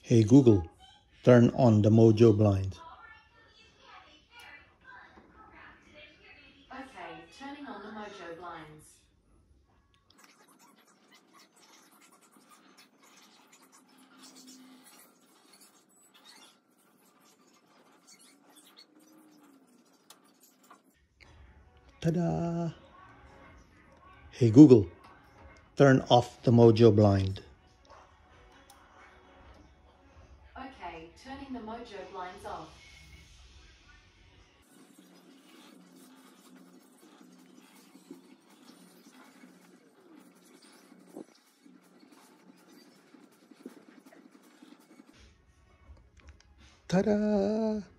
Hey Google, turn on the Mojo blinds. Okay, turning on the Mojo blinds. Ta-da! Hey Google, turn off the Mojo blind. Okay, turning the Mojo blinds off. Ta-da!